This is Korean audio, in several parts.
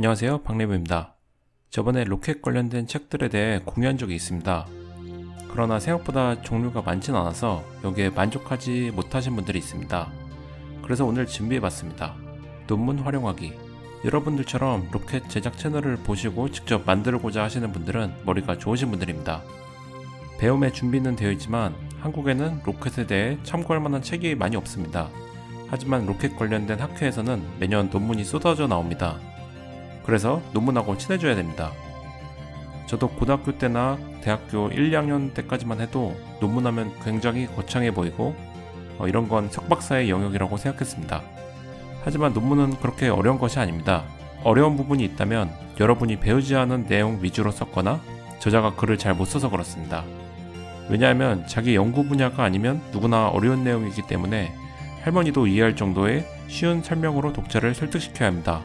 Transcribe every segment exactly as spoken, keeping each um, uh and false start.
안녕하세요, 박래부입니다. 저번에 로켓 관련된 책들에 대해 공유한 적이 있습니다. 그러나 생각보다 종류가 많진 않아서 여기에 만족하지 못하신 분들이 있습니다. 그래서 오늘 준비해봤습니다. 논문 활용하기. 여러분들처럼 로켓 제작 채널을 보시고 직접 만들고자 하시는 분들은 머리가 좋으신 분들입니다. 배움의 준비는 되어 있지만 한국에는 로켓에 대해 참고할 만한 책이 많이 없습니다. 하지만 로켓 관련된 학회에서는 매년 논문이 쏟아져 나옵니다. 그래서 논문하고 친해져야 됩니다. 저도 고등학교 때나 대학교 일, 이 학년 때까지만 해도 논문하면 굉장히 거창해 보이고 어, 이런 건 석박사의 영역이라고 생각했습니다. 하지만 논문은 그렇게 어려운 것이 아닙니다. 어려운 부분이 있다면 여러분이 배우지 않은 내용 위주로 썼거나 저자가 글을 잘 못 써서 그렇습니다. 왜냐하면 자기 연구 분야가 아니면 누구나 어려운 내용이기 때문에 할머니도 이해할 정도의 쉬운 설명으로 독자를 설득시켜야 합니다.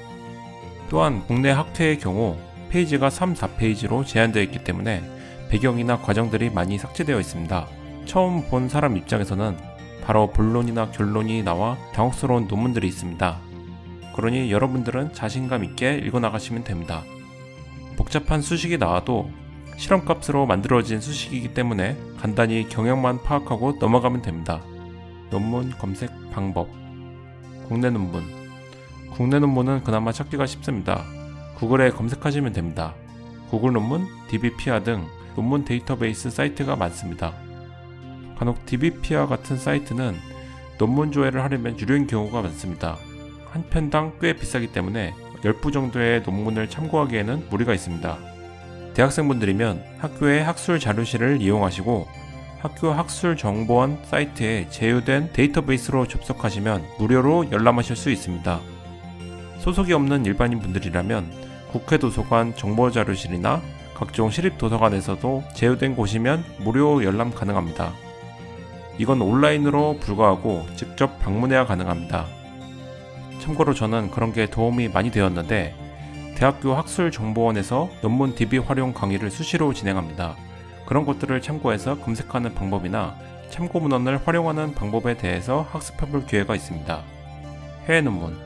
또한 국내 학회의 경우 페이지가 삼, 사 페이지로 제한되어 있기 때문에 배경이나 과정들이 많이 삭제되어 있습니다. 처음 본 사람 입장에서는 바로 본론이나 결론이 나와 당혹스러운 논문들이 있습니다. 그러니 여러분들은 자신감 있게 읽어나가시면 됩니다. 복잡한 수식이 나와도 실험값으로 만들어진 수식이기 때문에 간단히 경향만 파악하고 넘어가면 됩니다. 논문 검색 방법. 국내 논문. 국내 논문은 그나마 찾기가 쉽습니다. 구글에 검색하시면 됩니다. 구글 논문, 디비피아 등 논문 데이터베이스 사이트가 많습니다. 간혹 디비피아 같은 사이트는 논문 조회를 하려면 유료인 경우가 많습니다. 한 편당 꽤 비싸기 때문에 십 부 정도의 논문을 참고하기에는 무리가 있습니다. 대학생분들이면 학교의 학술 자료실을 이용하시고 학교 학술정보원 사이트에 제휴된 데이터베이스로 접속하시면 무료로 열람하실 수 있습니다. 소속이 없는 일반인 분들이라면 국회도서관 정보자료실이나 각종 시립도서관에서도 제휴된 곳이면 무료 열람 가능합니다. 이건 온라인으로 불과하고 직접 방문해야 가능합니다. 참고로 저는 그런 게 도움이 많이 되었는데 대학교 학술정보원에서 논문 디비 활용 강의를 수시로 진행합니다. 그런 것들을 참고해서 검색하는 방법이나 참고문헌을 활용하는 방법에 대해서 학습해볼 기회가 있습니다. 해외 논문.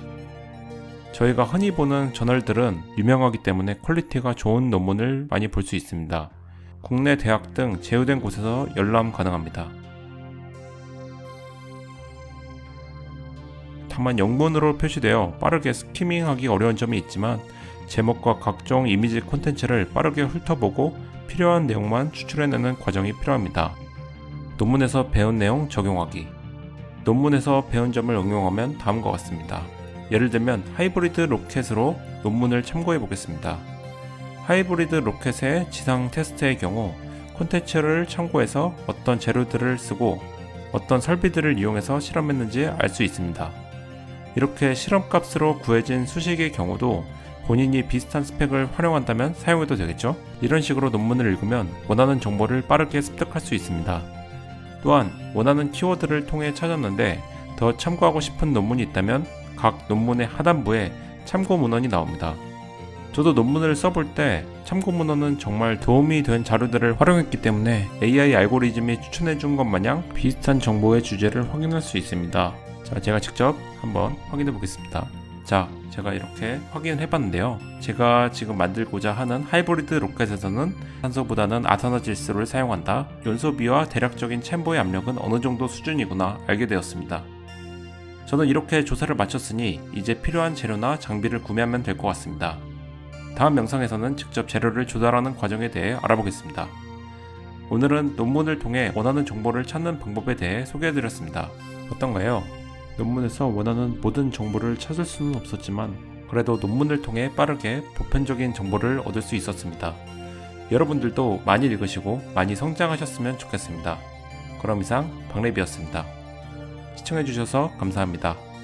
저희가 흔히 보는 저널들은 유명하기 때문에 퀄리티가 좋은 논문을 많이 볼 수 있습니다. 국내 대학 등 제휴된 곳에서 열람 가능합니다. 다만 영문으로 표시되어 빠르게 스키밍하기 어려운 점이 있지만 제목과 각종 이미지 콘텐츠를 빠르게 훑어보고 필요한 내용만 추출해내는 과정이 필요합니다. 논문에서 배운 내용 적용하기. 논문에서 배운 점을 응용하면 다음과 같습니다. 예를 들면 하이브리드 로켓으로 논문을 참고해 보겠습니다. 하이브리드 로켓의 지상 테스트의 경우 콘텐츠를 참고해서 어떤 재료들을 쓰고 어떤 설비들을 이용해서 실험했는지 알 수 있습니다. 이렇게 실험값으로 구해진 수식의 경우도 본인이 비슷한 스펙을 활용한다면 사용해도 되겠죠? 이런 식으로 논문을 읽으면 원하는 정보를 빠르게 습득할 수 있습니다. 또한 원하는 키워드를 통해 찾았는데 더 참고하고 싶은 논문이 있다면 각 논문의 하단부에 참고 문헌이 나옵니다. 저도 논문을 써볼 때 참고 문헌은 정말 도움이 된 자료들을 활용했기 때문에 에이아이 알고리즘이 추천해준 것 마냥 비슷한 정보의 주제를 확인할 수 있습니다. 자, 제가 직접 한번 확인해 보겠습니다. 자, 제가 이렇게 확인을 해봤는데요. 제가 지금 만들고자 하는 하이브리드 로켓에서는 산소보다는 아산화질소를 사용한다. 연소비와 대략적인 챔버의 압력은 어느 정도 수준이구나 알게 되었습니다. 저는 이렇게 조사를 마쳤으니 이제 필요한 재료나 장비를 구매하면 될 것 같습니다. 다음 영상에서는 직접 재료를 조달하는 과정에 대해 알아보겠습니다. 오늘은 논문을 통해 원하는 정보를 찾는 방법에 대해 소개해드렸습니다. 어떤가요? 논문에서 원하는 모든 정보를 찾을 수는 없었지만 그래도 논문을 통해 빠르게 보편적인 정보를 얻을 수 있었습니다. 여러분들도 많이 읽으시고 많이 성장하셨으면 좋겠습니다. 그럼 이상 박래비였습니다. 시청해주셔서 감사합니다.